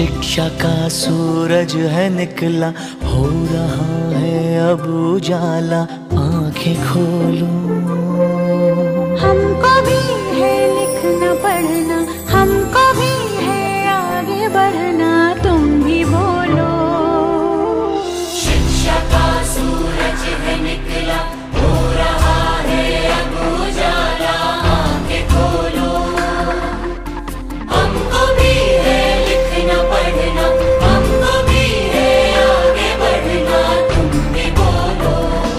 शिक्षा का सूरज है निकला, हो रहा है अब उजाला, आंखें खोलो। हमको भी है लिखना पढ़ना, हमको भी है आगे बढ़ना, तुम भी बोलो। शिक्षा का सूरज है निकला, हो रहा है अब उजाला, आंखें खोलो। हमको भी है लिखना पढ़ना, हमको भी है आगे बढ़ना, तुम भी बोलो।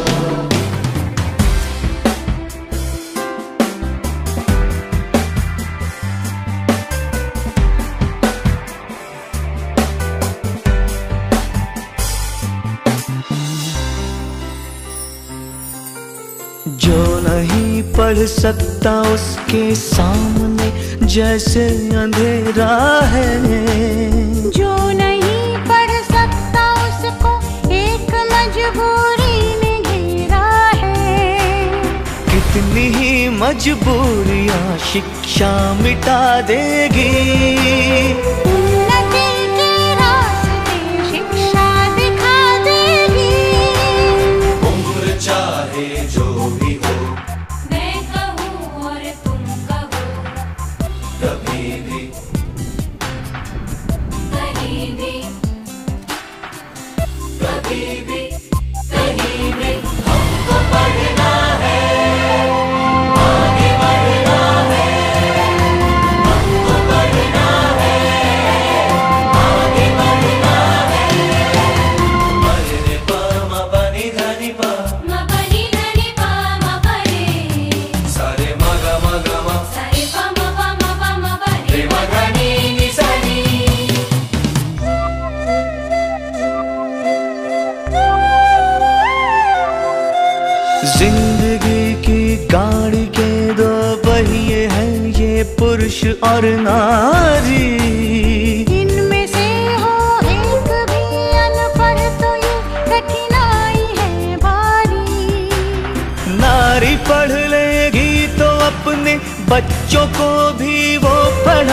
जो नहीं पढ़ सकता उसके सामने जैसे अंधेरा है, जो नहीं पढ़ सकता उसको एक मजबूरी ने घेरा है। कितनी ही मजबूरियां शिक्षा मिटा देगी, उन्नति के रास्ते शिक्षा दिखा देगी। उम्र चाहे जो भी हो, मैं कहूँ और तुम कहो, कभी भी कहीं भी, कभी भी कहीं भी, हमको पढ़ना है, आगे बढ़ना है। हमको पढ़ना है, आगे बढ़ना है। मरे पा मा बनी धनी पा, मा बनी धनी पा मा बरे, सारे मा गा मा, सारे पा मा बरे, मा धनी नि सनी। जिंदगी की गाड़ी के दो पहिए हैं, ये पुरुष और नारी। इनमें से हो एक भी अनपढ़ तो ये कठिनाई है भारी। नारी पढ़ लेगी तो अपने बच्चों को भी वो पढ़ा